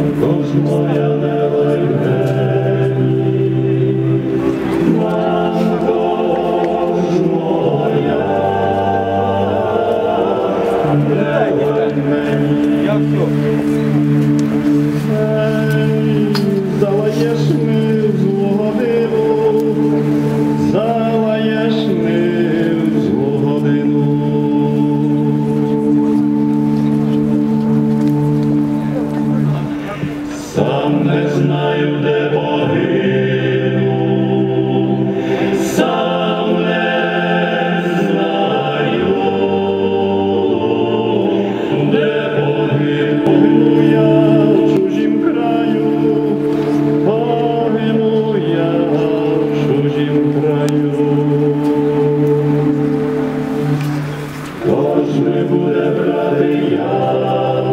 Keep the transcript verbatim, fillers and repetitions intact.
також моя нева й мені, мамко ж моя, нева й мені. Як то? Ей, залаєш ми в злу годину, залаєш ми в злу годину. Сам не знаю, де погину, сам не знаю, де погину. Погину я в чужім краю, погину я в чужім краю. Хто ж не буде брати я?